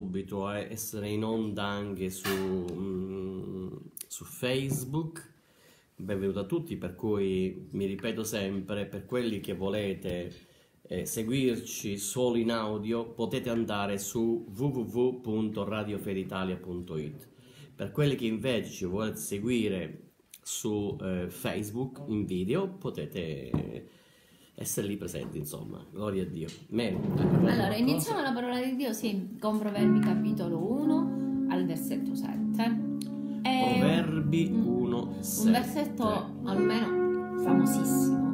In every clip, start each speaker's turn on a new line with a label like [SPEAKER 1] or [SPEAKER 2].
[SPEAKER 1] subito a essere in onda anche su Facebook. Benvenuto a tutti, per cui mi ripeto sempre, per quelli che volete seguirci solo in audio potete andare su www.radiofeditalia.it. Per quelli che invece ci volete seguire su Facebook in video potete essere lì presenti, insomma. Gloria a Dio.
[SPEAKER 2] Allora, iniziamo la parola di Dio, sì, con Proverbi capitolo 1 al versetto 7.
[SPEAKER 1] Proverbi 1, 7.
[SPEAKER 2] Un versetto almeno famosissimo.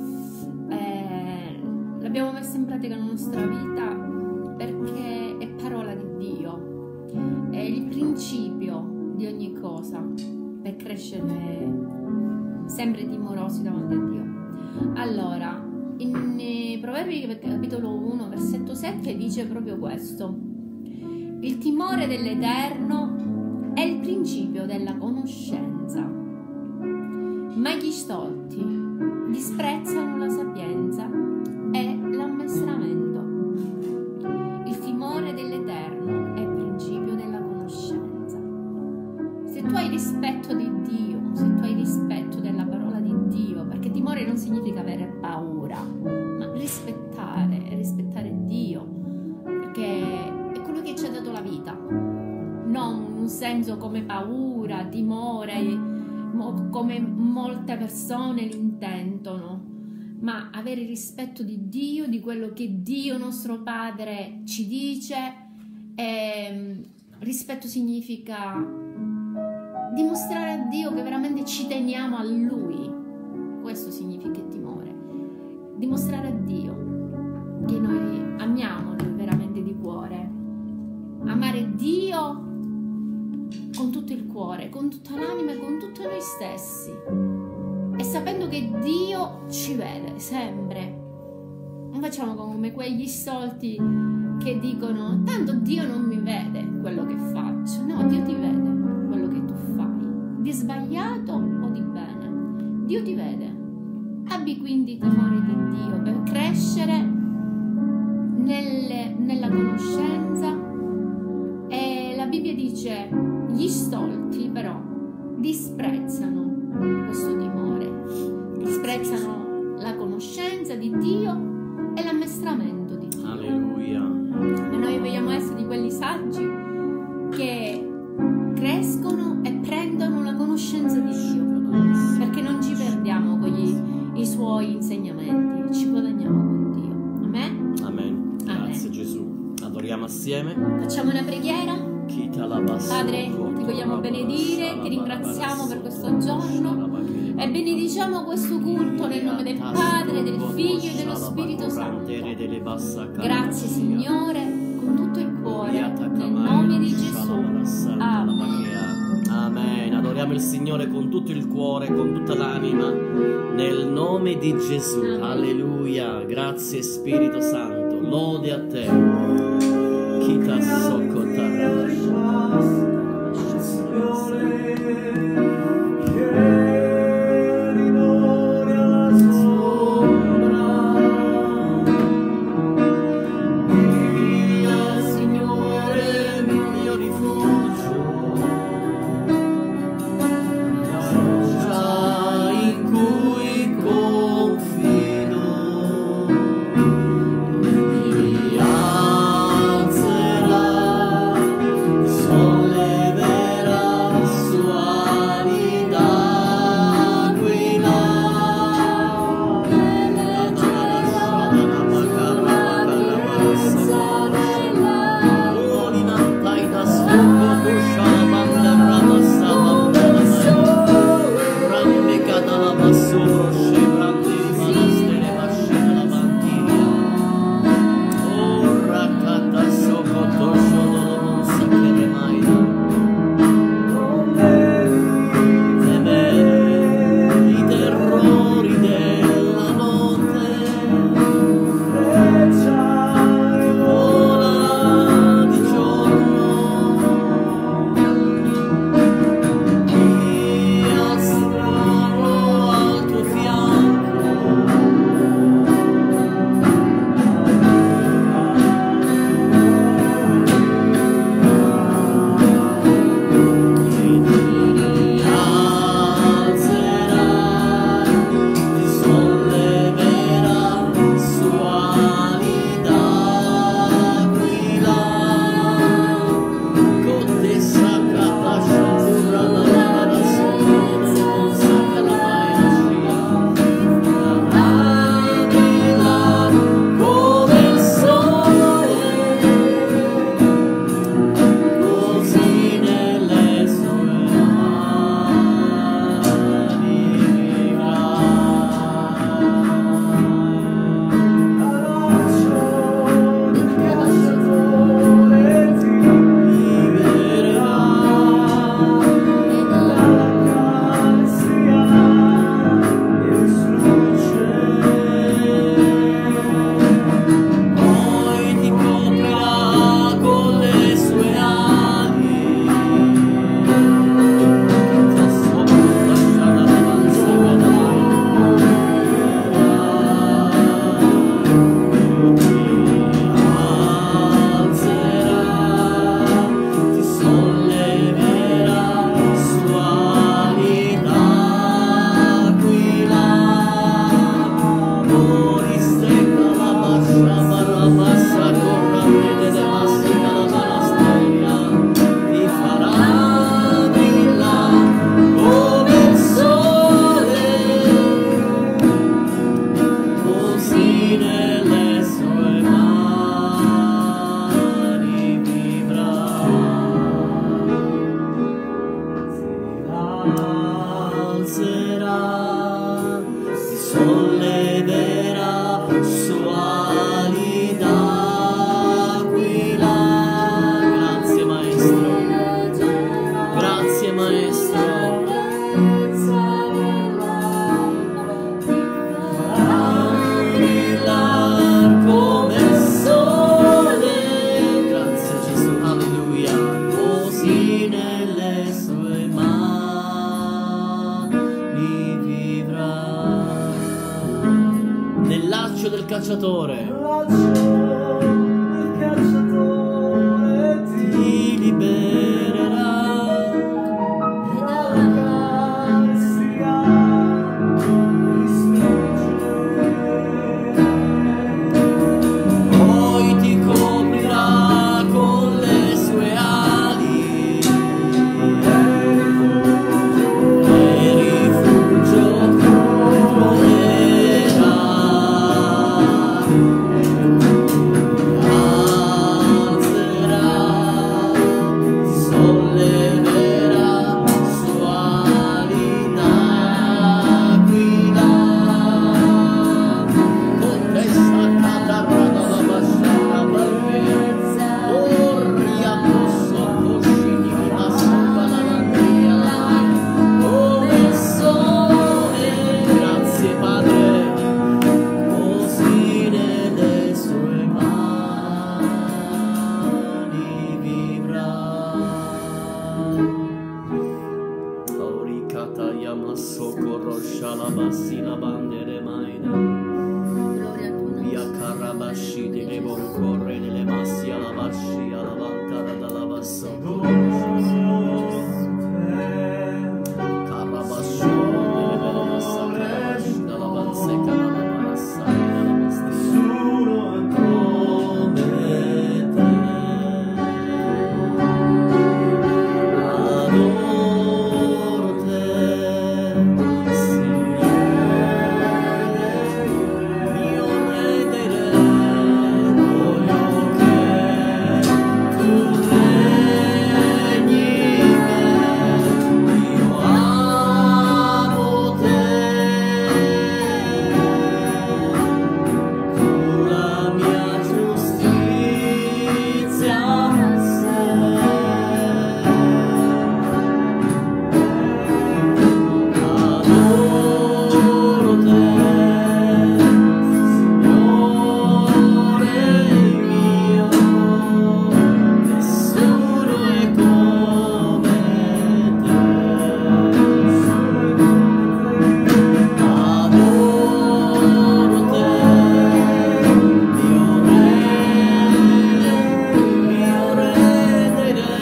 [SPEAKER 2] L'abbiamo messo in pratica nella nostra vita perché è parola di Dio, è il principio di ogni cosa per crescere sempre timorosi davanti a Dio. Allora, in Proverbi capitolo 1 versetto 7 dice proprio questo: il timore dell'Eterno è il principio della conoscenza, ma gli stolti disprezzano la sapienza e l'ammestramento. Il timore dell'Eterno è il principio della conoscenza. Se tu hai rispetto di Dio, se tu hai rispetto della parola di Dio, perché timore non significa avere paura, ma rispettare Dio, perché è quello che ci ha dato la vita, non in un senso come paura, timore, come molte persone l'intendono, ma avere rispetto di Dio, di quello che Dio nostro Padre ci dice. Rispetto significa dimostrare a Dio che veramente ci teniamo a Lui. Questo significa il timore, dimostrare a Dio che noi amiamo Lui veramente di cuore, amare Dio con tutto il cuore, con tutta l'anima e con tutto noi stessi, e sapendo che Dio ci vede sempre. Non facciamo come quegli stolti che dicono: tanto Dio non mi vede quello che faccio. No, Dio ti vede quello che tu fai, di sbagliato o di bene. Dio ti vede. Abbi quindi timore di Dio per crescere nella conoscenza. E la Bibbia dice: gli stolti però disprezzano questo timore, disprezzano la conoscenza di Dio e l'ammestramento di Dio.
[SPEAKER 1] Alleluia.
[SPEAKER 2] E noi vogliamo essere di quelli saggi che crescono e prendono la conoscenza di Dio, perché non ci perdiamo con i suoi insegnamenti, ci guadagniamo con Dio. Amen?
[SPEAKER 1] Amen. Grazie
[SPEAKER 2] Amen.
[SPEAKER 1] Gesù. Adoriamo assieme.
[SPEAKER 2] Facciamo una preghiera. Padre, ti vogliamo benedire, ti ringraziamo per questo giorno e benediciamo questo culto nel nome del Padre, del Figlio e dello Spirito Santo. Grazie Signore, con tutto il cuore, nel nome di Gesù. Amen.
[SPEAKER 1] Amen. Adoriamo il Signore con tutto il cuore, con tutta l'anima, nel nome di Gesù.
[SPEAKER 2] Amen.
[SPEAKER 1] Alleluia. Grazie Spirito Santo. Lode a te. Kita sokotara.
[SPEAKER 3] Alzerà
[SPEAKER 1] cacciatore
[SPEAKER 3] il cacciatore
[SPEAKER 1] ti libererà. Poi ti coprirà con le sue ali e rifugio troverà. Alzerà, solleverà su ali d'aquila. Con testa catarrata la basciata parvenza, orria posso coscini di massopa la mantia, come il sole, grazie Padre, così nelle sue mani vivrà. Auricata Yamaso Korosha la bassina bandere maina.
[SPEAKER 2] Gloria al tuo nome.
[SPEAKER 1] Via Karabashi di Lebon corre nelle massi alla basci alla vantara dalla basso. Karabashi nelle belle massa Karabashi dalla banseca dalla marassai dalla bastina. Come te adoro te, Signore, mio Re dei Re, voglio che tu regni in me, io amo te, tu la mia giustizia sei. Adoro te, Signore mio, nessuno è come te. Adoro te, mio Re dei Re.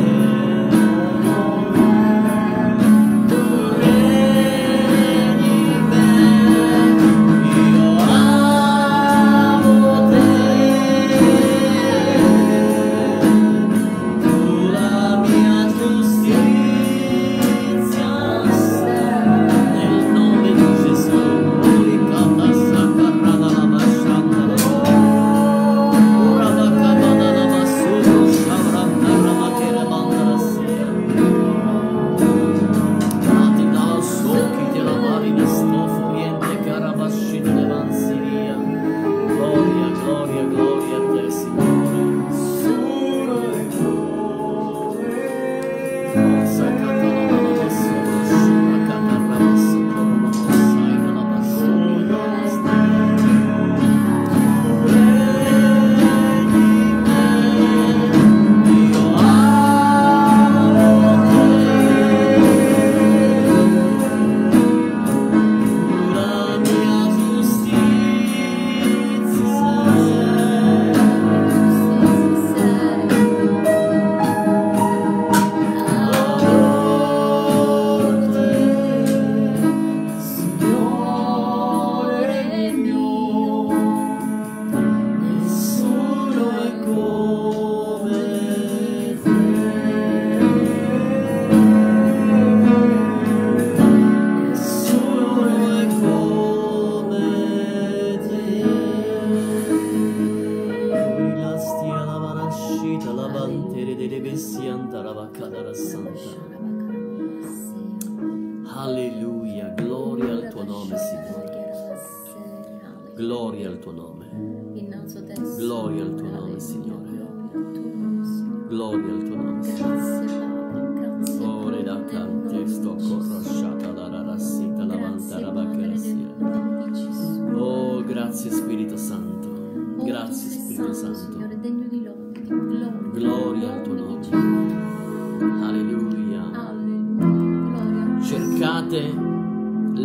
[SPEAKER 1] Tu regni in me, io amo te, tu la mia giustizia sei. Nel nome di Gesù, Ricata Sacarrada la Basciandere, Urabacabada la Bassuru, Shavranda Ramakere Bandara Sia. Nati dalla socchi della marina stofo riente Carabasci delle Vansiria. Gloria, gloria, gloria a te, Signore. Sacata la mano bassona, scura catarra bassona, ma sai della bassona. Io amo te, la mia giustizia adoro te, Signore mio, nessuno è come te. Nessuno è come te. La stia la varascita la bantere delle bestie andare a vaccare santa. Alleluia, gloria al tuo nome, Signore. Gloria al tuo nome. Gloria al tuo nome, Signore. Gloria al tuo nome, Signore. Ore da cante sto corrosciata la rarassita la vantara vaccare sia. Oh, grazie Spirito Santo. Grazie Spirito Santo.
[SPEAKER 2] Signore, degno di lode, di gloria.
[SPEAKER 1] Gloria al tuo nome. Alleluia.
[SPEAKER 2] Alleluia. Gloria.
[SPEAKER 1] Cercate le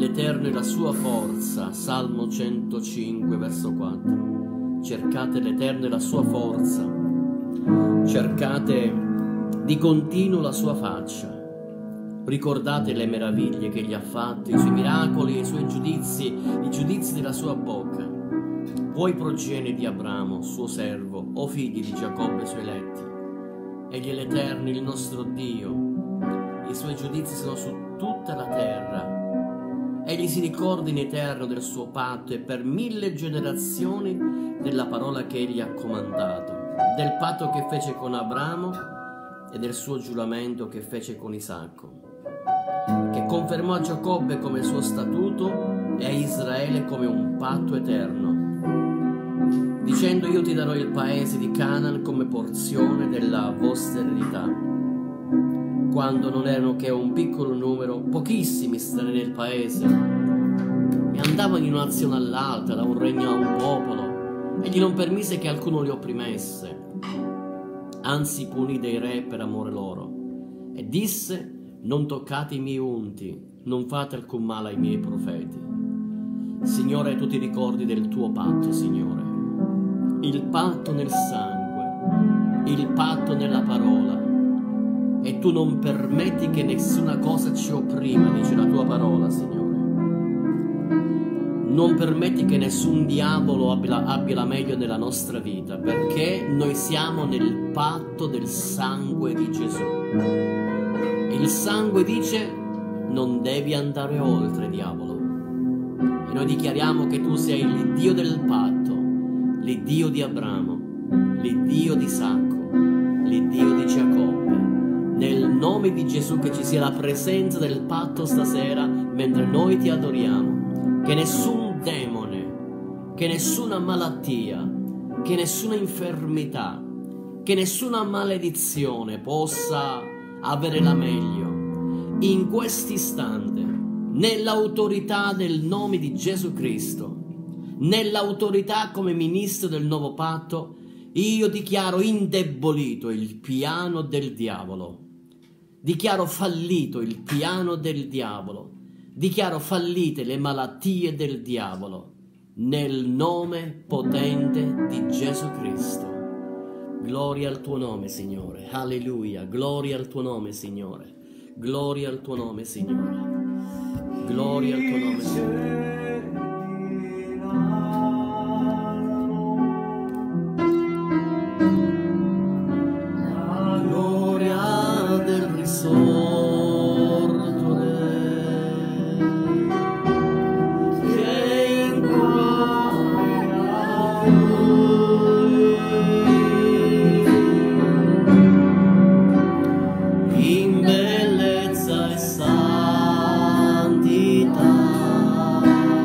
[SPEAKER 1] l'Eterno e la sua forza. Salmo 105, verso 4. Cercate l'Eterno e la sua forza. Cercate di continuo la sua faccia. Ricordate le meraviglie che egli ha fatto, i suoi miracoli, i suoi giudizi, i giudizi della sua bocca. Voi progenie di Abramo, suo servo, o figli di Giacobbe, suoi eletti. Egli è l'Eterno, il nostro Dio. I suoi giudizi sono su tutta la terra. Egli si ricorda in eterno del suo patto e per 1000 generazioni della parola che egli ha comandato, del patto che fece con Abramo e del suo giuramento che fece con Isacco, che confermò a Giacobbe come suo statuto e a Israele come un patto eterno, dicendo: io ti darò il paese di Canaan come porzione della vostra eredità. Quando non erano che un piccolo numero, pochissimi stranieri nel paese, e andavano in una nazione all'altra, da un regno a un popolo, egli non permise che alcuno li opprimesse, anzi punì dei re per amore loro, e disse: non toccate i miei unti, non fate alcun male ai miei profeti. Signore, tu ti ricordi del tuo patto, Signore, il patto nel sangue, il patto nella parola, e tu non permetti che nessuna cosa ci opprima, dice la tua parola, Signore. Non permetti che nessun diavolo abbia la meglio nella nostra vita, perché noi siamo nel patto del sangue di Gesù. Il sangue dice: non devi andare oltre, diavolo. E noi dichiariamo che tu sei l'Iddio del patto, l'Iddio di Abramo, l'Iddio di Isacco, l'Iddio di Giacobbe. Nel nome di Gesù che ci sia la presenza del patto stasera mentre noi ti adoriamo. Che nessun demone, che nessuna malattia, che nessuna infermità, che nessuna maledizione possa avere la meglio in questo istante, nell'autorità del nome di Gesù Cristo, nell'autorità come ministro del nuovo patto. Io dichiaro indebolito il piano del diavolo, dichiaro fallito il piano del diavolo, dichiaro fallite le malattie del diavolo, nel nome potente di Gesù Cristo. Gloria al tuo nome, Signore. Alleluia. Gloria al tuo nome, Signore. Gloria al tuo nome, Signore. Gloria al tuo nome, Signore. La gloria del risorto Re, che inquadra lui in bellezza e santità.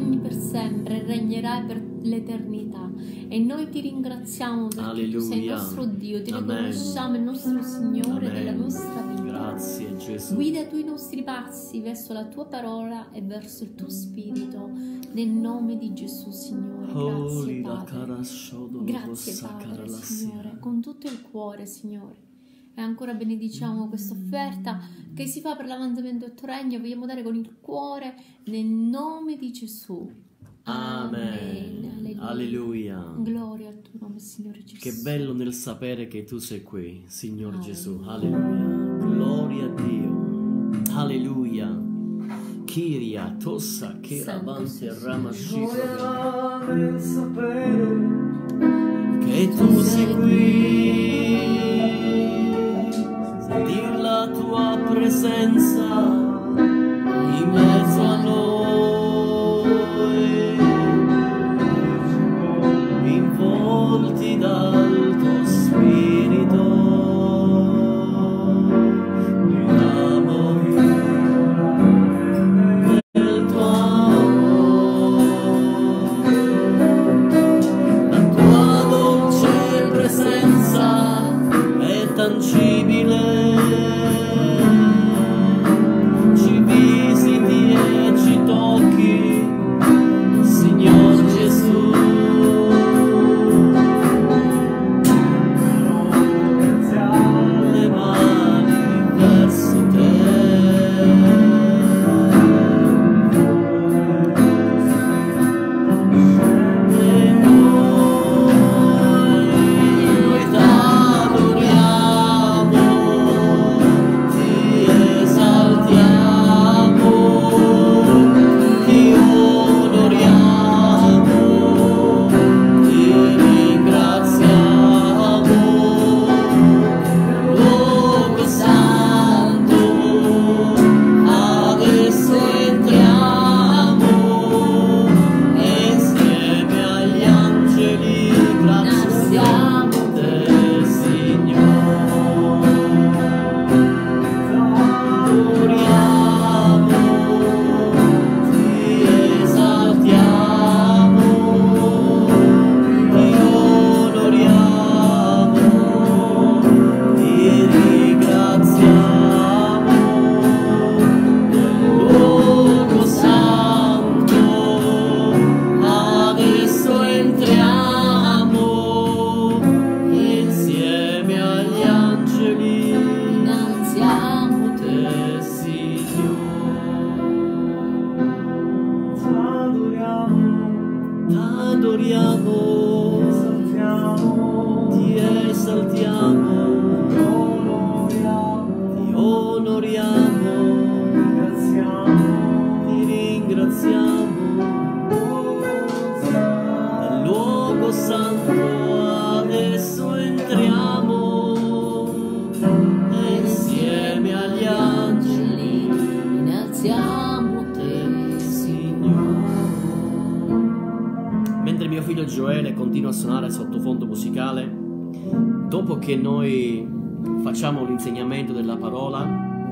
[SPEAKER 2] regni per sempre, regnerai per l'eternità. E noi ti ringraziamo perché tu sei il nostro Dio, ti riconosciamo il nostro Signore della nostra vita.
[SPEAKER 1] Grazie Gesù.
[SPEAKER 2] Guida tu i nostri passi verso la tua parola e verso il tuo spirito, nel nome di Gesù, Signore. Grazie Padre. Grazie Padre, Signore, con tutto il cuore, Signore. E ancora benediciamo questa offerta che si fa per l'avanzamento del tuo regno. Vogliamo dare con il cuore nel nome di Gesù.
[SPEAKER 1] Amen. Alleluia.
[SPEAKER 2] Gloria al tuo nome, Signore Gesù.
[SPEAKER 1] Che bello nel sapere che tu sei qui, Signor Gesù. Alleluia. Gloria a Dio. Alleluia. Kiria, Tossa, Kirabante, Ramashika.
[SPEAKER 3] Gioia nel sapere
[SPEAKER 1] Che tu sei qui. Sentir la tua presenza in mezzo a noi, involti dal tuo spirito, viviamo nel tuo amore, la tua dolce presenza è tangibile. Dopo che noi facciamo l'insegnamento della parola,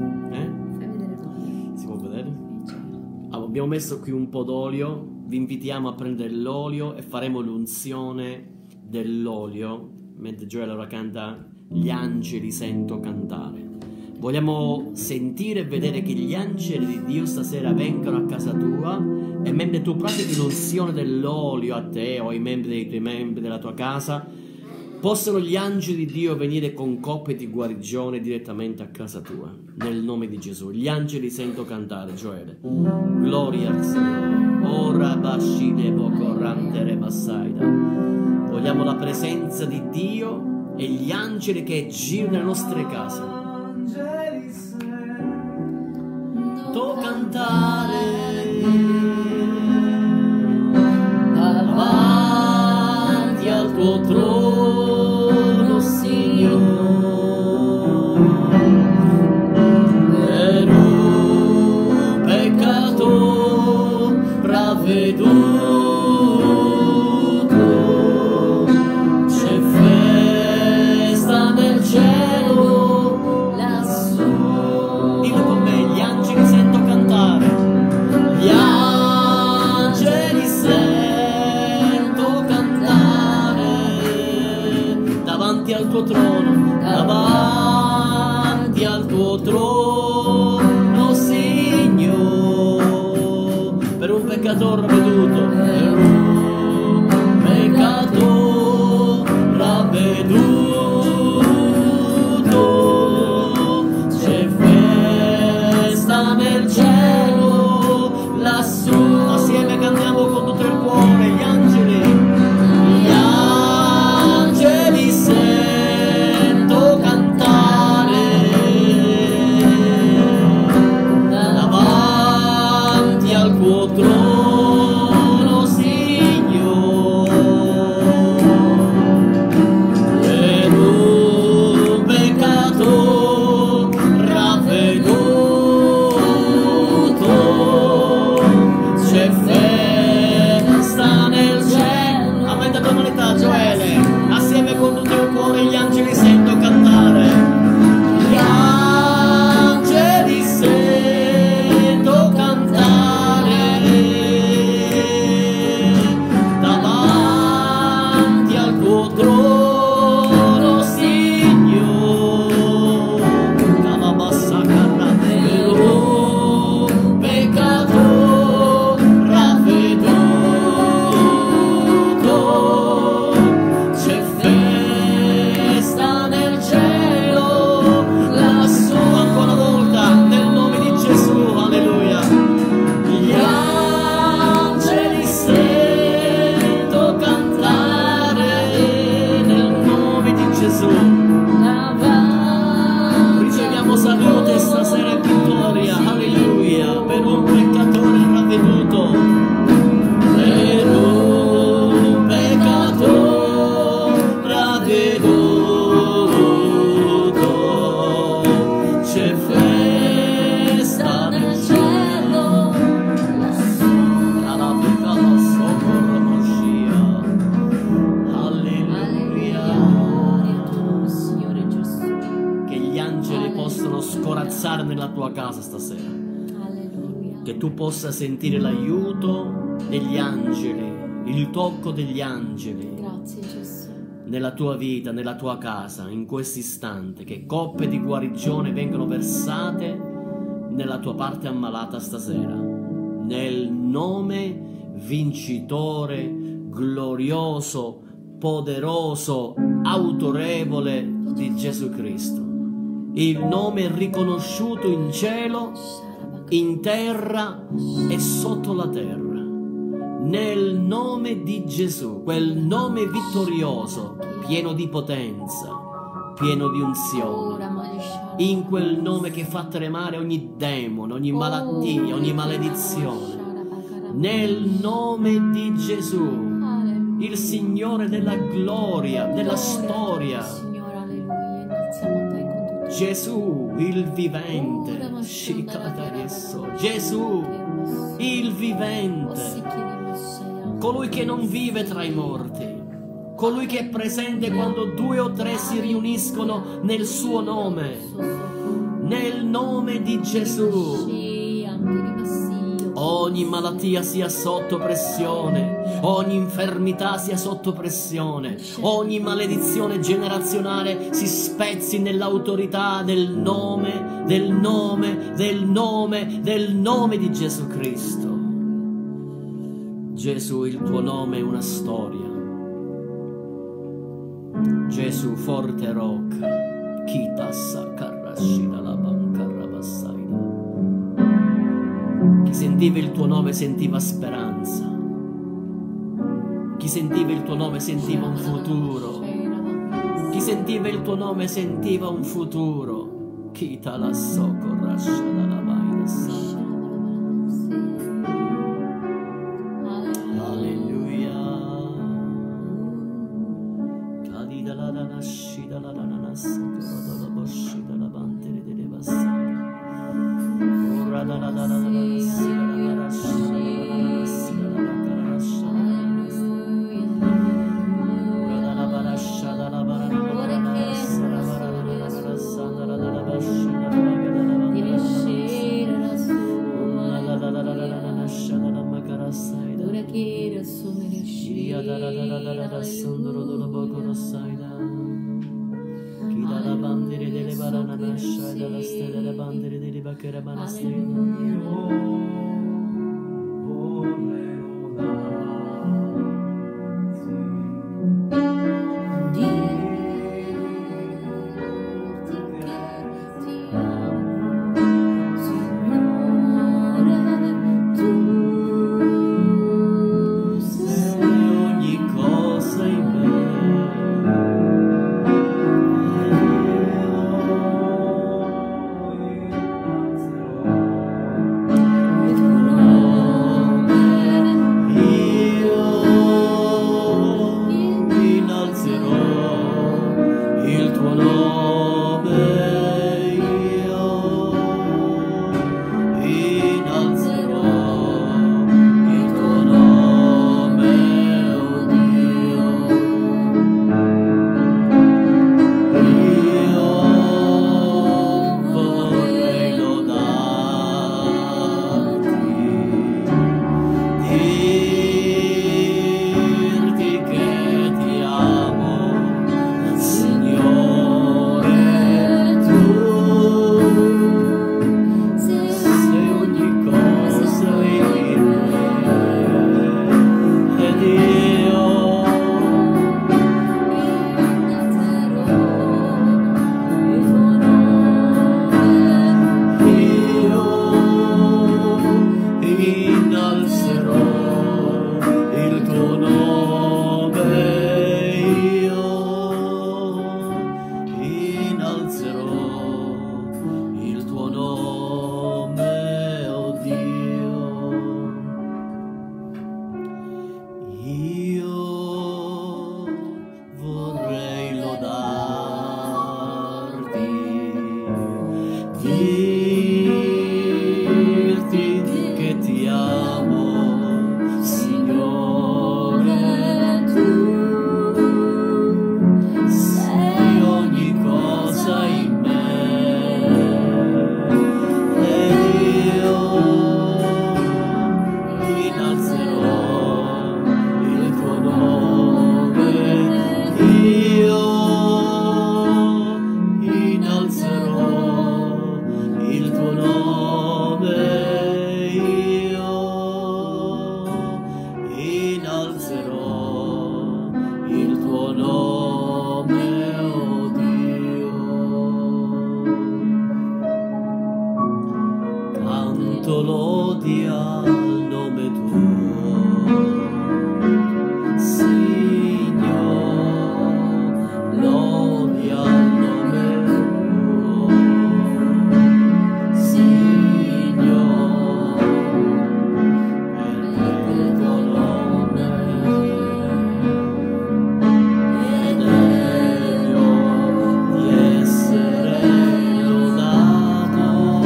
[SPEAKER 1] si può vedere? Abbiamo messo qui un po' d'olio, vi invitiamo a prendere l'olio e faremo l'unzione dell'olio mentre Joel ora canta Gli angeli sento cantare. Vogliamo sentire e vedere che gli angeli di Dio stasera vengano a casa tua, e mentre tu pratichi l'unzione dell'olio a te o ai membri dei tuoi membri della tua casa, possono gli angeli di Dio venire con coppe di guarigione direttamente a casa tua, nel nome di Gesù. Gli angeli sento cantare, Gioele. Gloria al Signore. Ora bascide bocorrantere bassaida. Vogliamo la presenza di Dio e gli angeli che girano nelle nostre case. To cantare davanti al tuo trono, Signore, per un peccato ravveduto, c'è festa nel cielo lassù. Dillo con me, gli angeli sento cantare, gli angeli peccato ravveduto, per un peccato ravveduto, c'è festa nel cielo lassù. Assieme cantiamo con tutto il cuore, gli angeli sento cantare davanti al tuo trono, Signore, per un peccato ravveduto, c'è festa nel cielo. Aumenta tonalità, Gioele. Assieme con tutto il cuore gli angeli sento cantare. Gli angeli sento cantare davanti al tuo trono, Signore. Calabassa carra, per un peccato ravveduto, c'è festa nel cielo lassù. Ancora una volta, nel nome di Gesù, alleluia. Gli angeli sento cantare nel nome di Gesù. Riceviamo salute stasera e vittoria, alleluia, per un peccatore ravveduto, per un peccato ravveduto, c'è festa nel cielo lassù. Alla peccato socorro Moscia, alleluia.
[SPEAKER 2] Gloria a tu, Signore Gesù.
[SPEAKER 1] Che gli angeli
[SPEAKER 2] Alleluia.
[SPEAKER 1] possano scorazzare nella tua casa stasera,
[SPEAKER 2] Alleluia.
[SPEAKER 1] che tu possa sentire l'aiuto degli angeli, il tocco degli angeli
[SPEAKER 2] Grazie Gesù.
[SPEAKER 1] nella tua vita, nella tua casa, in questo istante, che coppe di guarigione vengano versate nella tua parte ammalata stasera, nel nome vincitore, glorioso, poderoso, autorevole di Gesù Cristo. Il nome riconosciuto in cielo, in terra e sotto la terra. Nel nome di Gesù, quel nome vittorioso, pieno di potenza, pieno di unzione. In quel nome che fa tremare ogni demone, ogni malattia, ogni maledizione. Nel nome di Gesù, il Signore della gloria, della storia.
[SPEAKER 2] Signore, alleluia, iniziamo a te con tutto.
[SPEAKER 1] Gesù, il vivente. Gesù, il vivente. Colui che non vive tra i morti. Colui che è presente quando 2 o 3 si riuniscono nel suo nome. Nel nome di Gesù. Ogni malattia sia sotto pressione, ogni infermità sia sotto pressione, ogni maledizione generazionale si spezzi nell'autorità del nome, del nome, del nome, del nome di Gesù Cristo. Gesù, il tuo nome è una storia. Gesù, forte rocca, chitassa carrascina la bancarrabassaida. Chi sentiva il tuo nome sentiva speranza. Chi sentiva il tuo nome sentiva un futuro. Chi sentiva il tuo nome sentiva un futuro. Chita la socorrascia dalla vaina. Alleluia. Cadida la nascita la nanassa, la boscita la bantere delle bassate. Ora la la la la la. Vorrei Io vorrei lodarti, dirti che ti amo, Signore, tu sei ogni cosa in me, e io innalzerò il tuo nome, io innalzerò il tuo nome, io innalzerò il tuo nome, oh Dio. Canto lodi al nome tuo, Signore, lodi al nome tuo, Signore, perché il tuo nome è degno di essere lodato.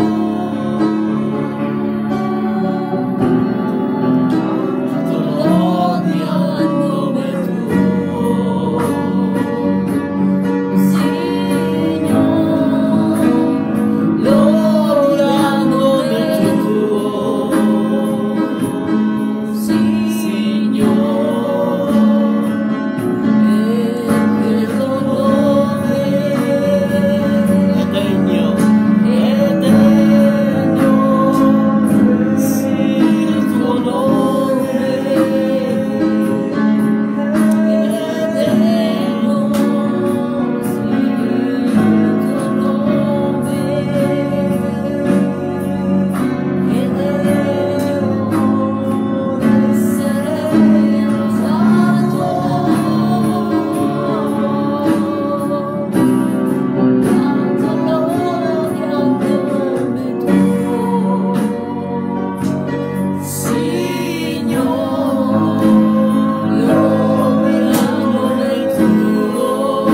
[SPEAKER 1] Tanto lodi al nome tuo, Signore, lodi al nome tuo, Signore, perché il tuo nome è degno, sì, il tuo nome è degno, sì, il tuo nome è degno di essere lodato. Tanto lodi al nome tuo, Signore, lodi al nome tuo,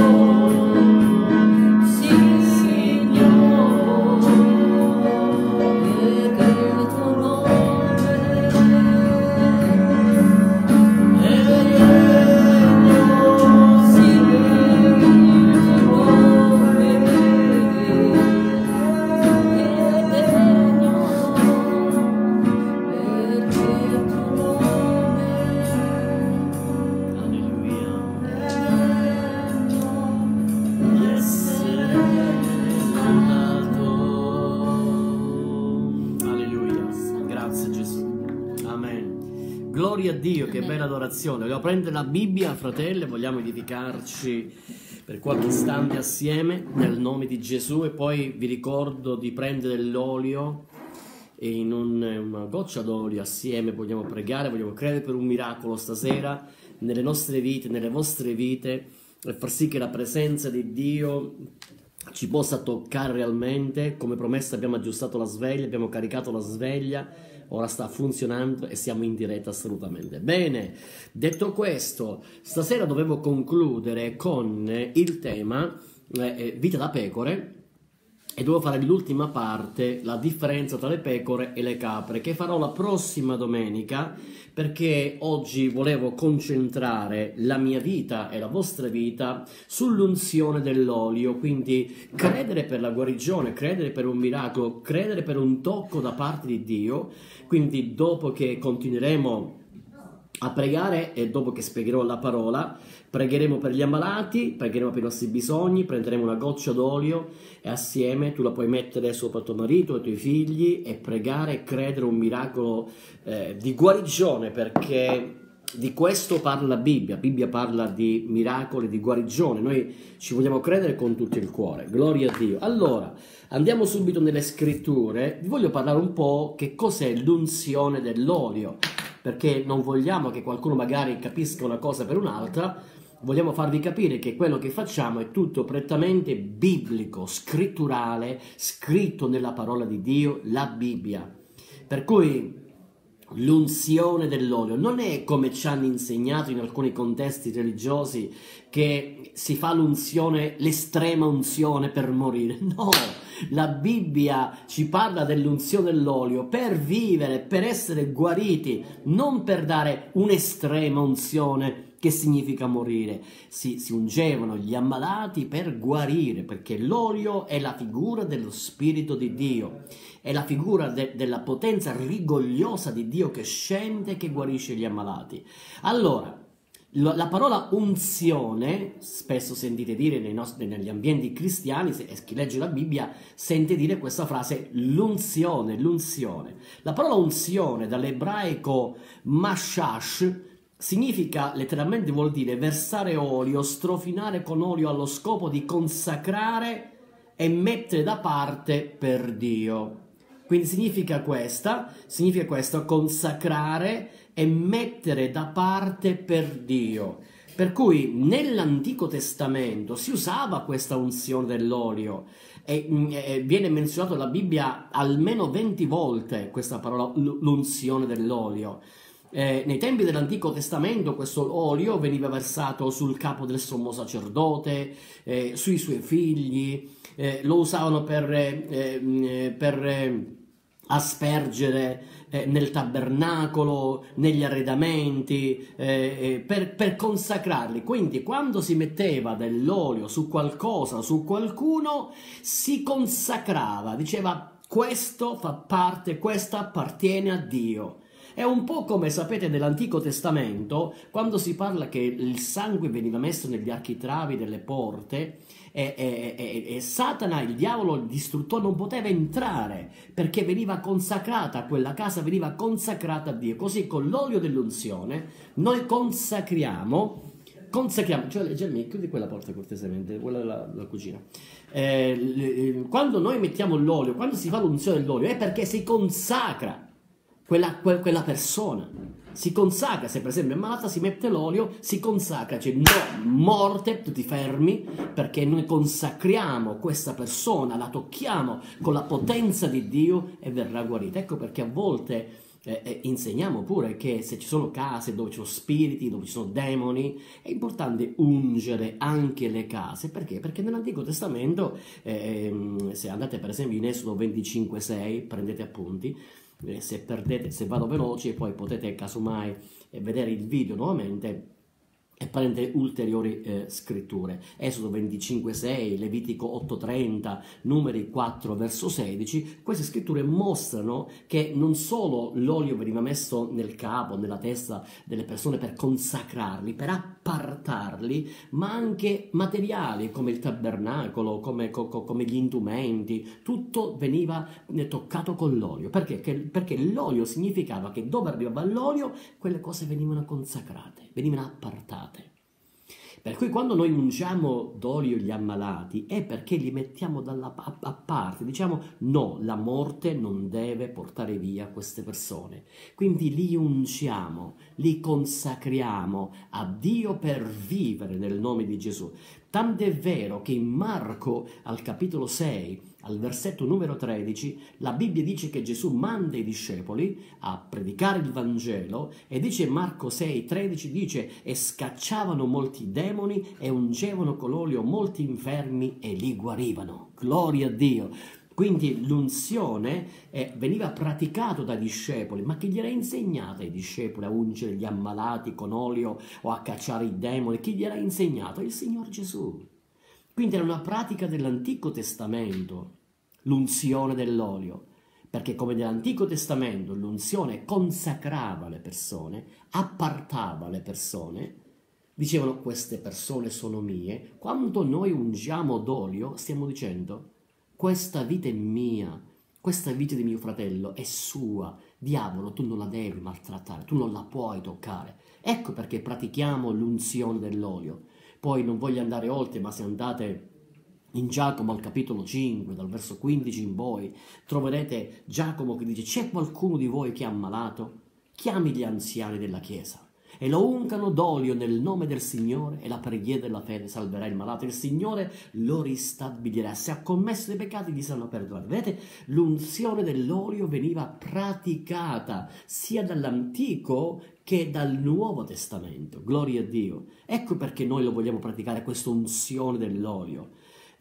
[SPEAKER 1] sì, Signore, perché il tuo nome è degno, sì, il tuo nome è degno, perché il tuo nome alleluia, di essere lodato. Alleluia, grazie Gesù, amen. Gloria a Dio, che bella adorazione. Vogliamo prendere la Bibbia, fratelli, vogliamo edificarci per qualche istante assieme nel nome di Gesù, e poi vi ricordo di prendere l'olio e in una goccia d'olio assieme vogliamo pregare, vogliamo credere per un miracolo stasera nelle nostre vite, nelle vostre vite, e far sì che la presenza di Dio ci possa toccare realmente. Come promessa abbiamo aggiustato la sveglia, abbiamo caricato la sveglia, ora sta funzionando e siamo in diretta assolutamente. Bene, detto questo, stasera dovevo concludere con il tema vita da pecore, e devo fare l'ultima parte, la differenza tra le pecore e le capre, che farò la prossima domenica, perché oggi volevo concentrare la mia vita e la vostra vita sull'unzione dell'olio, quindi credere per la guarigione, credere per un miracolo, credere per un tocco da parte di Dio. Quindi dopo che continueremo a pregare e dopo che spiegherò la parola, pregheremo per gli ammalati, pregheremo per i nostri bisogni, prenderemo una goccia d'olio e assieme tu la puoi mettere sopra tuo marito e i tuoi figli e pregare e credere un miracolo di guarigione, perché di questo parla la Bibbia. La Bibbia parla di miracoli, di guarigione. Noi ci vogliamo credere con tutto il cuore. Gloria a Dio. Allora, andiamo subito nelle scritture. Vi voglio parlare un po' che cos'è l'unzione dell'olio, perché non vogliamo che qualcuno magari capisca una cosa per un'altra. Vogliamo farvi capire che quello che facciamo è tutto prettamente biblico, scritturale, scritto nella parola di Dio, la Bibbia. Per cui l'unzione dell'olio non è come ci hanno insegnato in alcuni contesti religiosi, che si fa l'unzione, l'estrema unzione per morire. No, la Bibbia ci parla dell'unzione dell'olio per vivere, per essere guariti, non per dare un'estrema unzione che significa morire. Si ungevano gli ammalati per guarire, perché l'olio è la figura dello Spirito di Dio, è la figura della potenza rigogliosa di Dio che scende e che guarisce gli ammalati. Allora, la parola unzione, spesso sentite dire negli ambienti cristiani, chi legge la Bibbia sente dire questa frase, l'unzione. La parola unzione, dall'ebraico mashash, significa, letteralmente vuol dire versare olio, strofinare con olio allo scopo di consacrare e mettere da parte per Dio. Quindi significa questo, consacrare e mettere da parte per Dio. Per cui nell'Antico Testamento si usava questa unzione dell'olio e viene menzionato nella Bibbia almeno 20 volte questa parola, l'unzione dell'olio. Nei tempi dell'Antico Testamento questo olio veniva versato sul capo del sommo sacerdote, sui suoi figli, lo usavano per aspergere nel tabernacolo, negli arredamenti, per consacrarli. Quindi quando si metteva dell'olio su qualcosa, su qualcuno, si consacrava, diceva questo fa parte, questo appartiene a Dio. È un po' come sapete nell'Antico Testamento, quando si parla che il sangue veniva messo negli architravi delle porte e Satana, il diavolo, il distruttore, non poteva entrare perché veniva consacrata, quella casa veniva consacrata a Dio. Così con l'olio dell'unzione noi consacriamo, cioè Germi, chiudi quella porta cortesemente, quella della cucina. Quando noi mettiamo l'olio, quando si fa l'unzione dell'olio, è perché si consacra quella persona, si consacra. Se per esempio è malata, si mette l'olio, si consacra, cioè no, morte, tu ti fermi, perché noi consacriamo questa persona, la tocchiamo con la potenza di Dio e verrà guarita. Ecco perché a volte insegniamo pure che se ci sono case dove ci sono spiriti, dove ci sono demoni, è importante ungere anche le case. Perché? Perché nell'Antico Testamento, se andate per esempio in Esodo 25:6, prendete appunti, se vado veloce poi potete casomai vedere il video nuovamente e prendere ulteriori scritture. Esodo 25:6, Levitico 8:30, Numeri 4 verso 16, queste scritture mostrano che non solo l'olio veniva messo nel capo, nella testa delle persone per consacrarli, per appartarli, ma anche materiali come il tabernacolo, come gli indumenti, tutto veniva toccato con l'olio. Perché l'olio significava che dove arrivava l'olio quelle cose venivano consacrate, venivano appartate. Per cui quando noi ungiamo d'olio gli ammalati è perché li mettiamo a parte, diciamo no, la morte non deve portare via queste persone, quindi li ungiamo, li consacriamo a Dio per vivere nel nome di Gesù. Tant'è vero che in Marco al capitolo 6, al versetto numero 13, la Bibbia dice che Gesù manda i discepoli a predicare il Vangelo e dice Marco 6:13, dice e scacciavano molti demoni e ungevano con l'olio molti infermi e li guarivano. Gloria a Dio! Quindi l'unzione veniva praticato dai discepoli, ma chi gliel'ha insegnata ai discepoli a ungere gli ammalati con olio o a cacciare i demoni? Chi gliel'ha insegnato? Il Signore Gesù. Quindi era una pratica dell'Antico Testamento, l'unzione dell'olio, perché come nell'Antico Testamento l'unzione consacrava le persone, appartava le persone, dicevano queste persone sono mie. Quando noi ungiamo d'olio stiamo dicendo questa vita è mia, questa vita di mio fratello è sua, diavolo tu non la devi maltrattare, tu non la puoi toccare. Ecco perché pratichiamo l'unzione dell'olio. Poi non voglio andare oltre, ma se andate in Giacomo al capitolo 5, dal verso 15 in poi, troverete Giacomo che dice c'è qualcuno di voi che è ammalato? Chiami gli anziani della chiesa. e lo uncano d'olio nel nome del Signore, e la preghiera della fede salverà il malato. Il Signore lo ristabilirà. Se ha commesso dei peccati gli saranno perdonati. Vedete, l'unzione dell'olio veniva praticata sia dall'Antico che dal Nuovo Testamento. Gloria a Dio. Ecco perché noi lo vogliamo praticare, questa unzione dell'olio.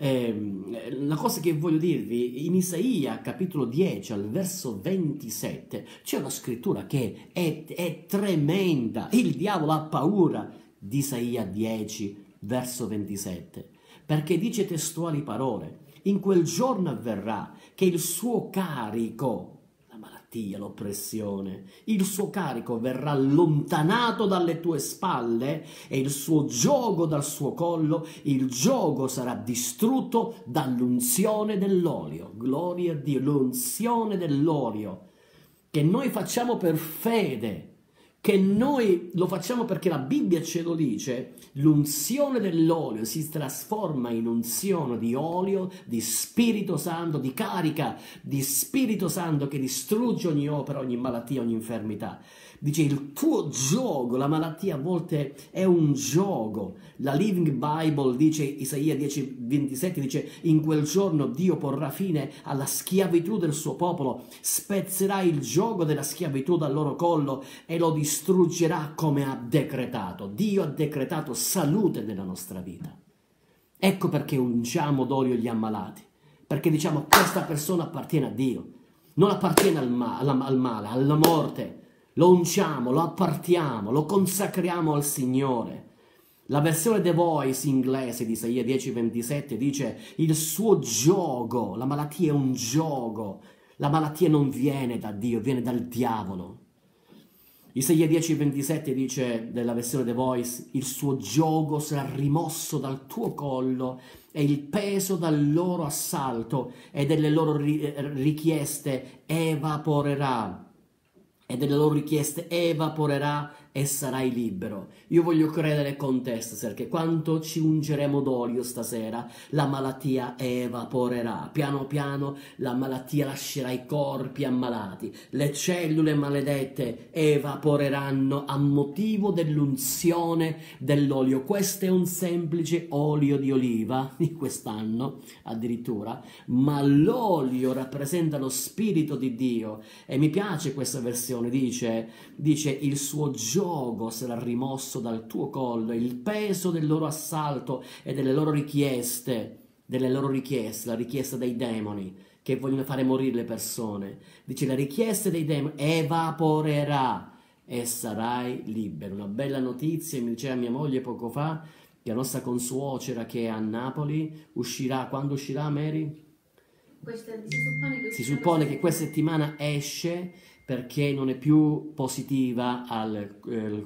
[SPEAKER 1] La cosa che voglio dirvi, in Isaia capitolo 10 al verso 27 c'è una scrittura che è tremenda. Il diavolo ha paura di Isaia 10 verso 27, perché dice testuali parole: in quel giorno avverrà che il suo carico, l'oppressione, il suo carico verrà allontanato dalle tue spalle e il suo giogo dal suo collo. Il giogo sarà distrutto dall'unzione dell'olio. Gloria a Dio, l'unzione dell'olio che noi facciamo per fede, che noi lo facciamo perché la Bibbia ce lo dice. L'unzione dell'olio si trasforma in unzione di olio, di Spirito Santo, di carica di Spirito Santo che distrugge ogni opera, ogni malattia, ogni infermità. Dice il tuo giogo, la malattia a volte è un giogo. La Living Bible dice, Isaia 10:27 dice: in quel giorno Dio porrà fine alla schiavitù del suo popolo, spezzerà il giogo della schiavitù dal loro collo e lo distruggerà come ha decretato. Dio ha decretato salute nella nostra vita. Ecco perché ungiamo d'olio gli ammalati, perché diciamo questa persona appartiene a Dio, non appartiene al male, alla morte. Lo unciamo, lo appartiamo, lo consacriamo al Signore. La versione The Voice inglese di Isaia 10:27 dice: il suo giogo, la malattia è un giogo, la malattia non viene da Dio, viene dal diavolo. Isaia 10:27 dice, della versione The Voice: il suo giogo sarà rimosso dal tuo collo e il peso dal loro assalto e delle loro richieste evaporerà. E sarai libero. Io voglio credere con te stasera che quando ci ungeremo d'olio stasera, la malattia evaporerà. Piano piano la malattia lascerà i corpi ammalati. Le cellule maledette evaporeranno a motivo dell'unzione dell'olio. Questo è un semplice olio di oliva di quest'anno addirittura, ma l'olio rappresenta lo Spirito di Dio. E mi piace questa versione, dice il suo giogo sarà rimosso dal tuo collo, il peso del loro assalto e delle loro richieste, la richiesta dei demoni che vogliono fare morire le persone. Dice le richieste dei demoni evaporerà e sarai libero. Una bella notizia, mi diceva mia moglie poco fa, che la nostra consuocera che è a Napoli uscirà, quando uscirà Mary? Si suppone che questa settimana esce, perché non è più positiva al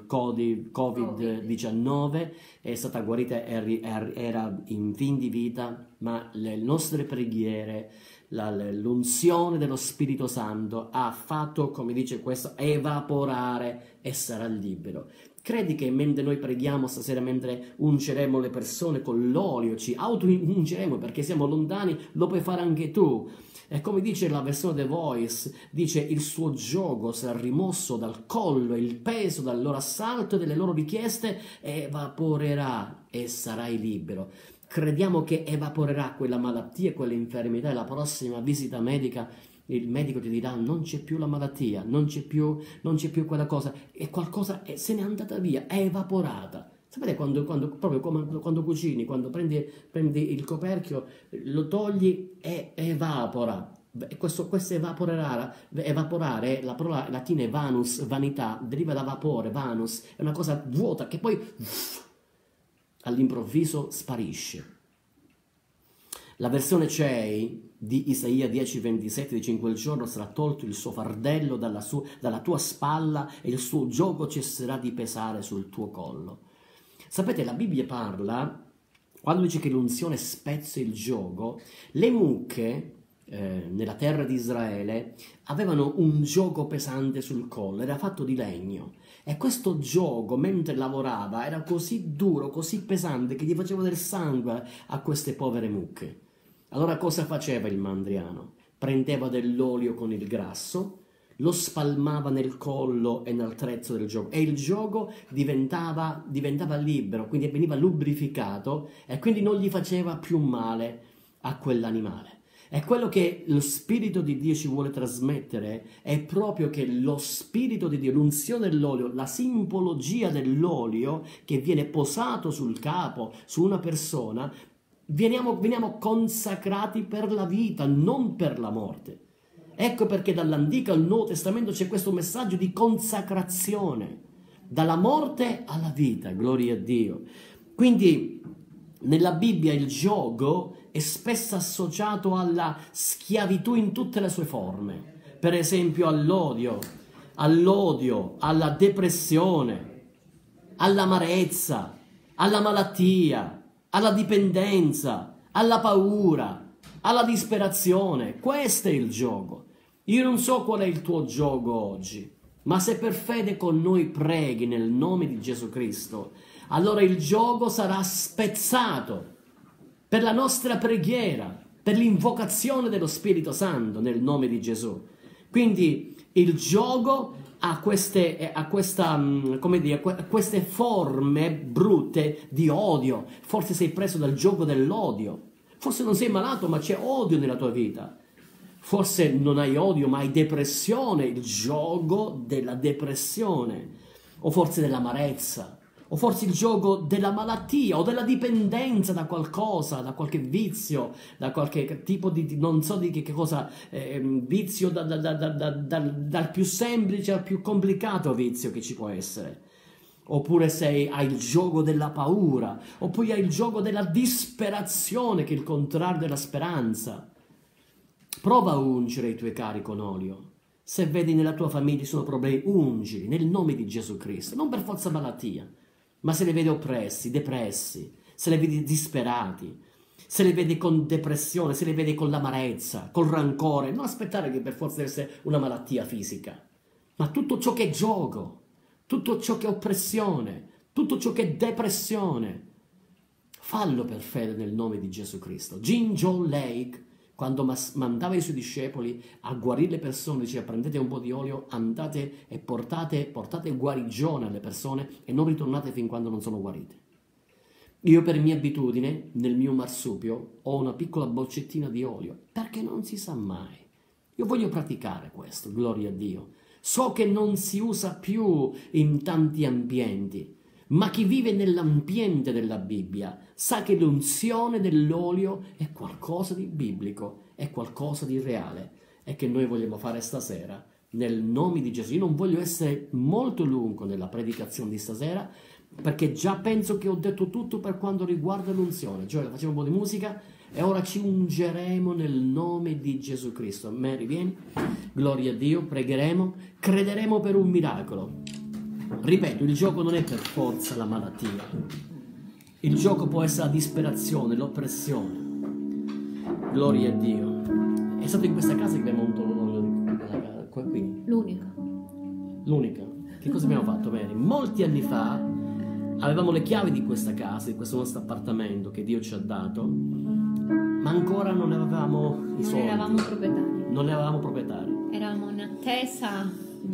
[SPEAKER 1] Covid-19, è stata guarita, era in fin di vita, ma le nostre preghiere, l'unzione dello Spirito Santo ha fatto, come dice questo, evaporare e sarà libero. Credi che mentre noi preghiamo stasera, mentre ungeremo le persone con l'olio, ci auto-ungeremo perché siamo lontani, lo puoi fare anche tu. E come dice la versione The Voice, dice il suo giogo sarà rimosso dal collo, il peso dal loro assalto e delle loro richieste evaporerà e sarai libero. Crediamo che evaporerà quella malattia, quell'infermità, e la prossima visita medica il medico ti dirà non c'è più la malattia, non c'è più quella cosa, e qualcosa se n'è andata via, è evaporata. Sapete proprio come quando cucini, quando prendi il coperchio, lo togli e evapora. Questo evaporare, la parola latina è vanus, vanità, deriva da vapore, vanus, è una cosa vuota che poi all'improvviso sparisce. La versione CEI di Isaia 10:27 dice: in quel giorno sarà tolto il suo fardello dalla tua spalla e il suo giogo cesserà di pesare sul tuo collo. Sapete, la Bibbia parla, quando dice che l'unzione spezza il giogo, le mucche nella terra di Israele avevano un giogo pesante sul collo, era fatto di legno, e questo giogo mentre lavorava era così duro, così pesante che gli faceva del sangue a queste povere mucche. Allora cosa faceva il mandriano? Prendeva dell'olio con il grasso, lo spalmava nel collo e nel trezzo del giogo, e il giogo diventava libero, quindi veniva lubrificato e quindi non gli faceva più male a quell'animale. E quello che lo Spirito di Dio ci vuole trasmettere è proprio che lo Spirito di Dio, l'unzione dell'olio, la simbologia dell'olio che viene posato sul capo, su una persona, veniamo consacrati per la vita, non per la morte. Ecco perché dall'Antico al Nuovo Testamento c'è questo messaggio di consacrazione, dalla morte alla vita, gloria a Dio. Quindi nella Bibbia il gioco è spesso associato alla schiavitù in tutte le sue forme, per esempio all'odio, alla depressione, all'amarezza, alla malattia, alla dipendenza, alla paura, alla disperazione. Questo è il gioco. Io non so qual è il tuo gioco oggi, ma se per fede con noi preghi nel nome di Gesù Cristo, allora il gioco sarà spezzato per la nostra preghiera, per l'invocazione dello Spirito Santo nel nome di Gesù. Quindi il gioco ha queste forme brutte di odio. Forse sei preso dal gioco dell'odio. Forse non sei malato, ma c'è odio nella tua vita. Forse non hai odio, ma hai depressione, il gioco della depressione. O forse dell'amarezza. O forse il gioco della malattia o della dipendenza da qualcosa, da qualche vizio, da qualche tipo di, non so di che cosa, vizio dal più semplice al più complicato vizio che ci può essere. Oppure hai il gioco della paura, oppure hai il gioco della disperazione, che è il contrario della speranza. Prova a ungere i tuoi cari con olio. Se vedi nella tua famiglia sono problemi, ungili nel nome di Gesù Cristo, non per forza malattia. Ma se li vedi oppressi, depressi, se li vedi disperati, se li vedi con depressione, se li vedi con l'amarezza, col rancore, non aspettare che per forza deve essere una malattia fisica, ma tutto ciò che è gioco, tutto ciò che è oppressione, tutto ciò che è depressione, fallo per fede nel nome di Gesù Cristo. John Lake, quando mandava i suoi discepoli a guarire le persone, diceva: prendete un po' di olio, andate e portate guarigione alle persone e non ritornate fin quando non sono guarite. Io per mia abitudine, nel mio marsupio, ho una piccola boccettina di olio, perché non si sa mai. Io voglio praticare questo, gloria a Dio. So che non si usa più in tanti ambienti, ma chi vive nell'ambiente della Bibbia sa che l'unzione dell'olio è qualcosa di biblico, è qualcosa di reale, e che noi vogliamo fare stasera nel nome di Gesù. Io non voglio essere molto lungo nella predicazione di stasera, perché già penso che ho detto tutto per quanto riguarda l'unzione. Gioele, facciamo un po' di musica e ora ci ungeremo nel nome di Gesù Cristo. Mary, vieni, gloria a Dio, pregheremo, crederemo per un miracolo. Ripeto, il gioco non è per forza la malattia, il gioco può essere la disperazione, l'oppressione. Gloria a Dio. È stato in questa casa che abbiamo avuto l'olio qui? L'unica. Che cosa abbiamo fatto? Bene, molti anni fa avevamo le chiavi di questa casa, di questo nostro appartamento che Dio ci ha dato, ma ancora non avevamo i soldi. Non eravamo proprietari.
[SPEAKER 2] Eravamo in attesa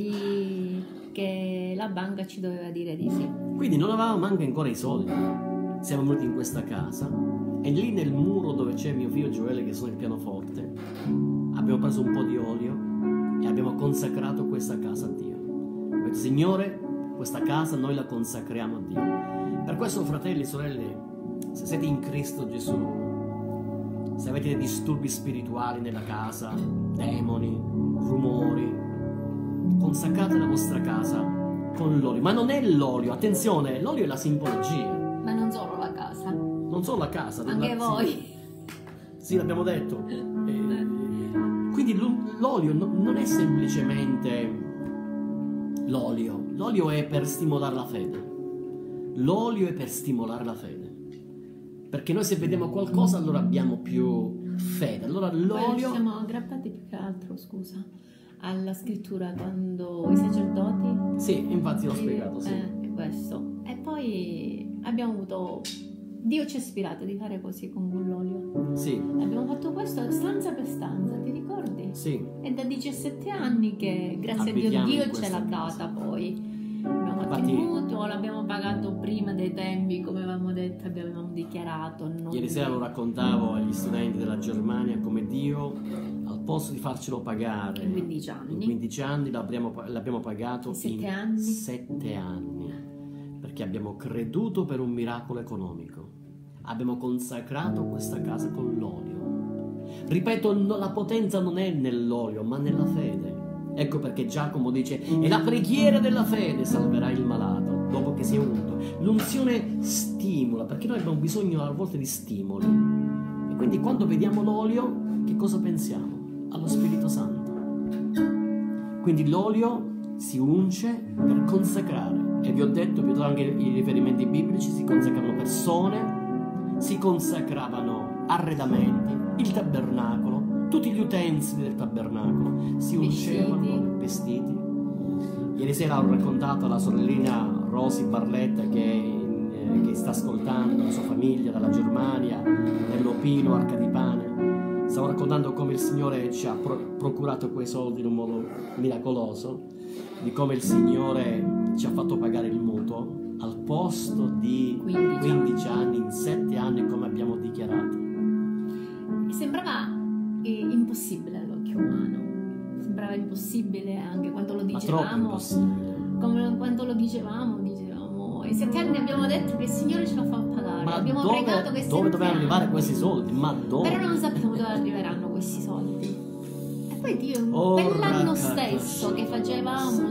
[SPEAKER 2] che la banca ci doveva dire di sì.
[SPEAKER 1] Quindi non avevamo anche ancora i soldi. Siamo venuti in questa casa e lì nel muro dove c'è mio figlio Gioele, che sono il pianoforte, abbiamo preso un po' di olio e abbiamo consacrato questa casa a Dio. Abbiamo detto: Signore, questa casa noi la consacriamo a Dio. Per questo, fratelli e sorelle, se siete in Cristo Gesù, se avete dei disturbi spirituali nella casa, demoni, rumori, consacrate la vostra casa con l'olio. Ma non è l'olio, attenzione, l'olio è la simbologia.
[SPEAKER 2] Ma non solo la casa.
[SPEAKER 1] Non solo la casa.
[SPEAKER 2] Anche voi.
[SPEAKER 1] Sì, l'abbiamo detto. Quindi l'olio non è semplicemente l'olio. L'olio è per stimolare la fede. L'olio è per stimolare la fede. Perché noi se vediamo qualcosa allora abbiamo più fede. Allora l'olio...
[SPEAKER 2] Poi siamo aggrappati più che altro, scusa, alla scrittura quando i sacerdoti...
[SPEAKER 1] Sì, infatti l'ho spiegato, sì.
[SPEAKER 2] Questo. E poi abbiamo avuto Dio ci ha ispirato di fare così con l'olio.
[SPEAKER 1] Sì,
[SPEAKER 2] Abbiamo fatto questo stanza per stanza, ti ricordi?
[SPEAKER 1] sì.
[SPEAKER 2] È da 17 anni che grazie a Dio
[SPEAKER 1] Abitiamo in
[SPEAKER 2] Dio ce
[SPEAKER 1] questa
[SPEAKER 2] l'ha
[SPEAKER 1] casa.
[SPEAKER 2] data poi. Abbiamo fatto
[SPEAKER 1] Infatti-
[SPEAKER 2] il mutuo, l'abbiamo pagato prima dei tempi, come avevamo detto, abbiamo dichiarato. Non...
[SPEAKER 1] Ieri sera lo raccontavo agli studenti della Germania come Dio, al posto di farcelo pagare
[SPEAKER 2] In 15 anni.
[SPEAKER 1] in 15 anni, l'abbiamo pagato
[SPEAKER 2] In 7
[SPEAKER 1] in
[SPEAKER 2] anni.
[SPEAKER 1] 7 anni, perché abbiamo creduto per un miracolo economico. Abbiamo consacrato questa casa con l'olio. Ripeto, la potenza non è nell'olio, ma nella fede. Ecco perché Giacomo dice: e la preghiera della fede salverà il malato dopo che si è unto. L'unzione stimola, perché noi abbiamo bisogno a volte di stimoli. E quindi quando vediamo l'olio, che cosa pensiamo? Allo Spirito Santo. Quindi l'olio si unge per consacrare. E vi ho detto, vi ho dato anche i riferimenti biblici: si consacravano persone, si consacravano arredamenti, il tabernacolo, tutti gli utensili del tabernacolo si ungevano, vestiti. Ieri sera ho raccontato alla sorellina Rosy Barletta che sta ascoltando, la sua famiglia dalla Germania, nell'Opino, Arca di Pane. Stavo raccontando come il Signore ci ha procurato quei soldi in un modo miracoloso, di come il Signore ci ha fatto pagare il mutuo al posto di 15 anni, in 7 anni, come abbiamo dichiarato.
[SPEAKER 2] Sembrava impossibile all'occhio umano, sembrava impossibile anche quando lo
[SPEAKER 1] Ma troppo
[SPEAKER 2] dicevamo,
[SPEAKER 1] impossibile.
[SPEAKER 2] come quando lo dicevamo, in 7 anni abbiamo detto che il Signore ce la fa pagare,
[SPEAKER 1] Ma
[SPEAKER 2] abbiamo pregato che
[SPEAKER 1] dove dovevano arrivare questi soldi? Ma dove?
[SPEAKER 2] Però non sappiamo dove arriveranno questi soldi. E poi Dio,
[SPEAKER 1] Oh,
[SPEAKER 2] quell'anno
[SPEAKER 1] ragazzi.
[SPEAKER 2] stesso che facevamo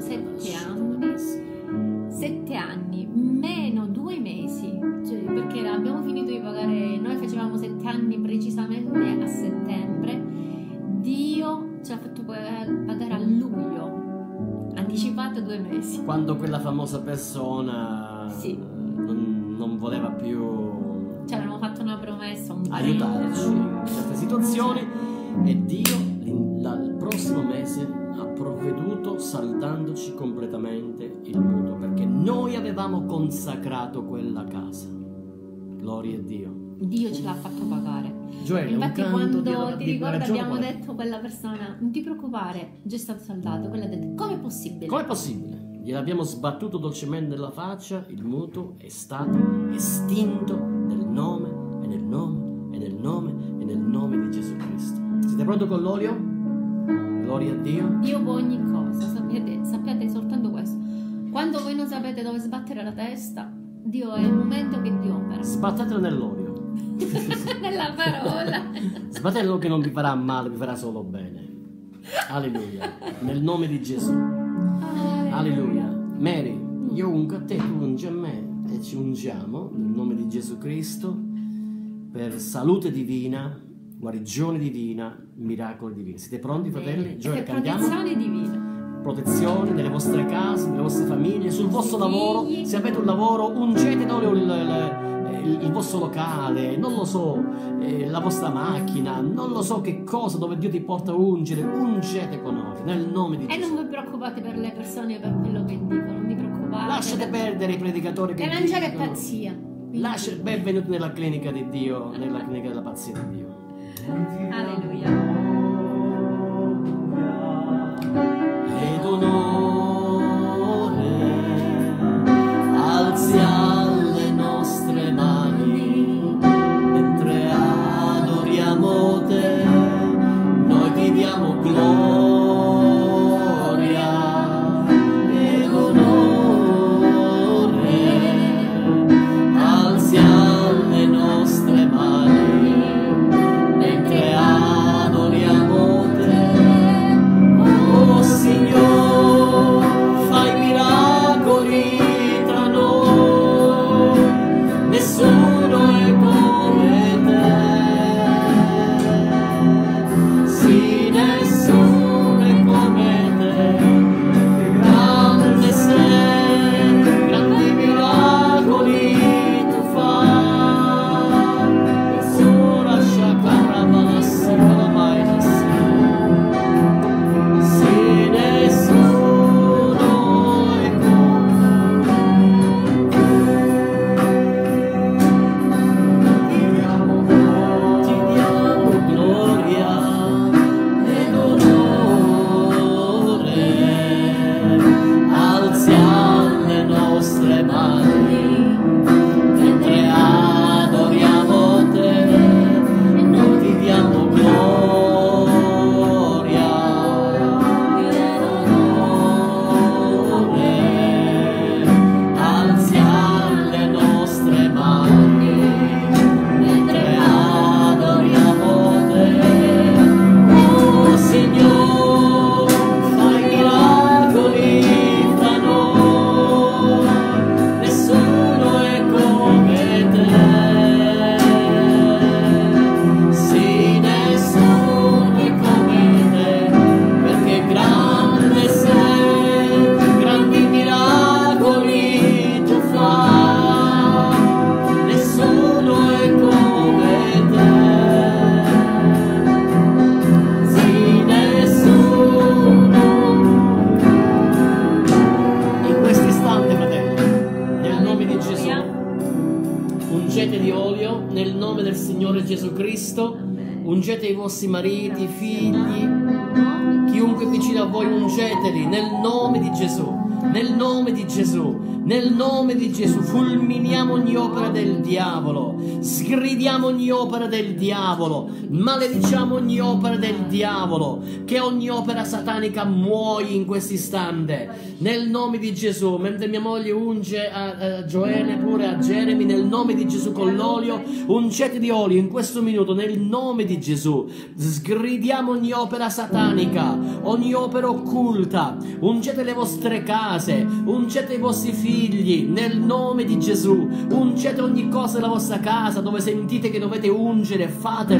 [SPEAKER 2] 7 anni, meno 2 mesi, cioè, perché abbiamo finito di pagare, noi facevamo 7 anni precisamente a settembre, Dio ci ha fatto pagare a luglio, anticipato 2 mesi.
[SPEAKER 1] Quando quella famosa persona
[SPEAKER 2] Sì.
[SPEAKER 1] non voleva più
[SPEAKER 2] Ci avevamo fatto una promessa, un
[SPEAKER 1] aiutarci in certe situazioni, e Dio il prossimo mese ha provveduto saldandoci completamente il mutuo, perché noi avevamo consacrato quella casa. Gloria a Dio.
[SPEAKER 2] Dio ce l'ha fatto pagare.
[SPEAKER 1] Gioele,
[SPEAKER 2] Infatti
[SPEAKER 1] un canto
[SPEAKER 2] quando ti ricordi
[SPEAKER 1] ragione
[SPEAKER 2] abbiamo
[SPEAKER 1] qual è?
[SPEAKER 2] detto a quella persona: non ti preoccupare, già è stato saldato. Quella ha detto: com'è possibile?
[SPEAKER 1] Com'è possibile? Gliel'abbiamo sbattuto dolcemente nella faccia, il mutuo è stato estinto nel nome e nel nome e nel nome e nel nome di Gesù Cristo. Siete pronti con l'olio? Gloria a Dio.
[SPEAKER 2] Dio può ogni cosa, sappiate soltanto questo. Quando voi non sapete dove sbattere la testa, Dio è il momento che Dio opera.
[SPEAKER 1] Sbattetelo nell'olio.
[SPEAKER 2] Nella parola.
[SPEAKER 1] Sbattetelo che non vi farà male, vi farà solo bene. Alleluia. Nel nome di Gesù. Alleluia. Mary, io ungo a te, tu ungi a me, e ci ungiamo nel nome di Gesù Cristo per salute divina, guarigione divina, miracoli divini. Siete pronti, fratelli? Gioele,
[SPEAKER 2] Per
[SPEAKER 1] cantiamo?
[SPEAKER 2] protezione divina.
[SPEAKER 1] Protezione nelle vostre case, nelle vostre famiglie, sul vostro lavoro.
[SPEAKER 2] figli.
[SPEAKER 1] Se avete un lavoro, ungete d'olio il vostro locale, non lo so, la vostra macchina, non lo so che cosa, dove Dio ti porta a ungere, ungete con olio nel nome di
[SPEAKER 2] E
[SPEAKER 1] Gesù.
[SPEAKER 2] non vi preoccupate per le persone, per quello che dicono, non vi preoccupate.
[SPEAKER 1] Lasciate perdere i predicatori che
[SPEAKER 2] L'Evangelo è
[SPEAKER 1] dicono.
[SPEAKER 2] pazzia. Quindi-
[SPEAKER 1] Lasciate, benvenuti nella clinica di Dio, nella clinica della pazzia di Dio.
[SPEAKER 2] Alleluia.
[SPEAKER 1] Ed onore alzi alle nostre mani mentre adoriamo te, noi ti diamo gloria ed onore, alzi alle nostre mani mentre adoriamo Ungete di olio nel nome del Signore Gesù Cristo. Ungete i vostri mariti, figli, chiunque è vicino a voi, ungeteli nel nome di Gesù. Nel nome di Gesù, nel nome di Gesù, fulminiamo ogni opera del diavolo, sgridiamo ogni opera del diavolo, malediciamo ogni opera del diavolo, che ogni opera satanica muoia in questo istante, nel nome di Gesù. Mentre mia moglie unge a Gioele, pure a Jeremy, nel nome di Gesù con l'olio, ungete di olio in questo minuto, nel nome di Gesù, sgridiamo ogni opera satanica, ogni opera occulta, ungete le vostre case, ungete i vostri figli nel nome di Gesù, ungete ogni cosa della vostra casa dove sentite che dovete ungere,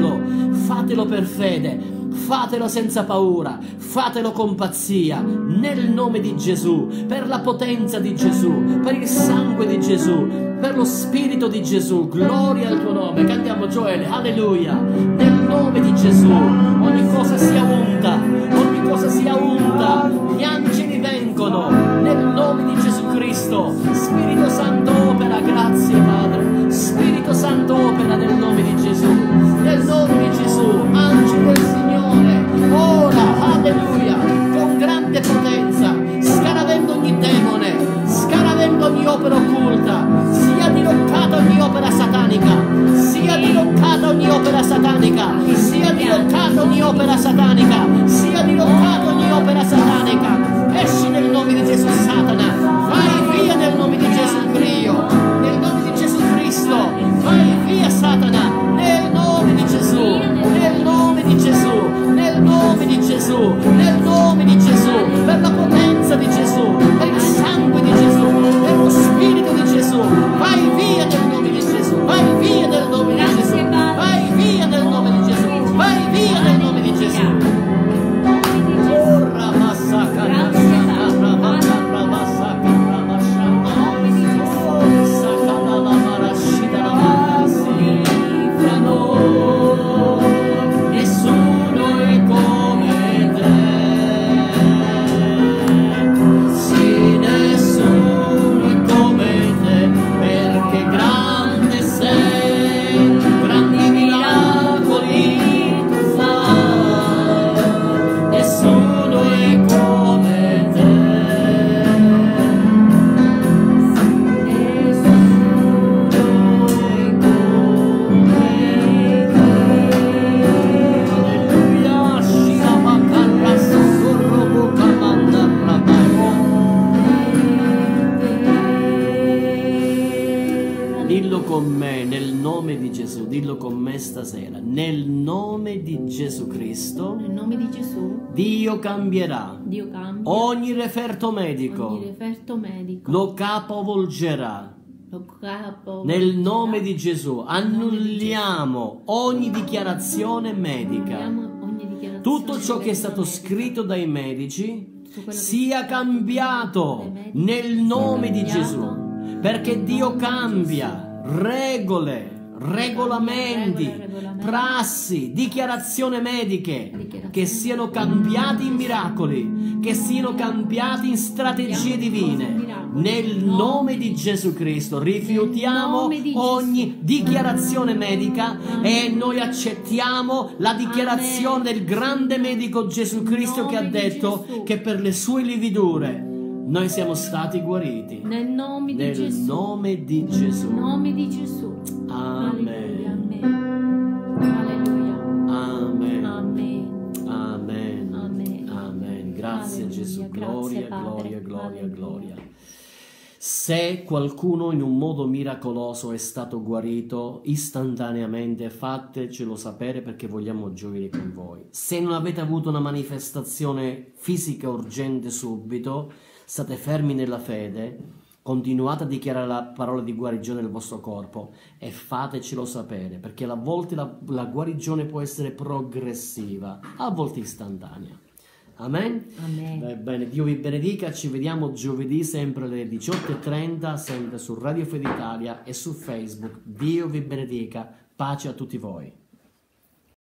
[SPEAKER 1] fatelo per fede, fatelo senza paura, fatelo con pazzia, nel nome di Gesù, per la potenza di Gesù, per il sangue di Gesù, per lo spirito di Gesù. Gloria al tuo nome. Cantiamo, Gioele, alleluia, nel nome di Gesù. Ogni cosa sia unta, ogni cosa sia unta, gli angeli vengono nel nome di Gesù Cristo. Spirito Santo opera, grazie Padre. Spirito Santo opera nel nome di Gesù, nel nome di Gesù. Angeli del Signore, ora, alleluia, con grande potenza, scaravendo ogni demone, scaravendo ogni opera occulta, sia diroccata ogni opera satanica, sia diroccata ogni opera satanica, sia diroccata ogni opera satanica, sia diroccata ogni opera satanica. Esci nel nome di Gesù, Satana, vai via nel nome di Gesù Dio, nel nome di Gesù Cristo, vai via Satana, nel nome di Gesù, nel nome di Gesù, nel nome di Gesù, nel nome di Gesù, per la potenza di Gesù, per il sangue di Gesù, per lo spirito di Gesù, vai via nel nome di Gesù, vai via nel nome di Gesù, vai via nel nome di Gesù, vai via nel nome di Gesù. Dillo con me stasera, nel nome di Gesù Cristo,
[SPEAKER 2] nel nome di Gesù,
[SPEAKER 1] Dio cambierà.
[SPEAKER 2] Dio cambia.
[SPEAKER 1] Ogni referto medico, lo capovolgerà. Nel nome di Gesù annulliamo ogni dichiarazione medica. Tutto ciò che è stato scritto dai medici sia cambiato nel nome di Gesù, perché Dio cambia regole, regolamenti, prassi, dichiarazioni mediche che siano cambiati in miracoli, che siano cambiati in strategie divine. Nel nome di Gesù Cristo rifiutiamo ogni dichiarazione medica e noi accettiamo la dichiarazione del grande medico Gesù Cristo, che ha detto che per le sue lividure noi siamo stati guariti.
[SPEAKER 2] Nel nome di Gesù.
[SPEAKER 1] Nome di Gesù.
[SPEAKER 2] Nome di Gesù.
[SPEAKER 1] Amen.
[SPEAKER 2] Alleluia.
[SPEAKER 1] Amen.
[SPEAKER 2] Amen.
[SPEAKER 1] Amen.
[SPEAKER 2] Amen.
[SPEAKER 1] Amen. Grazie
[SPEAKER 2] Alleluia.
[SPEAKER 1] Gesù.
[SPEAKER 2] Grazie,
[SPEAKER 1] Gloria,
[SPEAKER 2] Padre.
[SPEAKER 1] gloria, gloria,
[SPEAKER 2] Alleluia.
[SPEAKER 1] gloria. Se qualcuno in un modo miracoloso è stato guarito istantaneamente, fatecelo sapere, perché vogliamo gioire con voi. Se non avete avuto una manifestazione fisica urgente subito, state fermi nella fede, continuate a dichiarare la parola di guarigione del vostro corpo e fatecelo sapere, perché a volte la guarigione può essere progressiva, a volte istantanea. Amen?
[SPEAKER 2] Amen.
[SPEAKER 1] Bene, Dio vi benedica, ci vediamo giovedì sempre alle 18:30, sempre su Radio Fede Italia e su Facebook. Dio vi benedica, pace a tutti voi.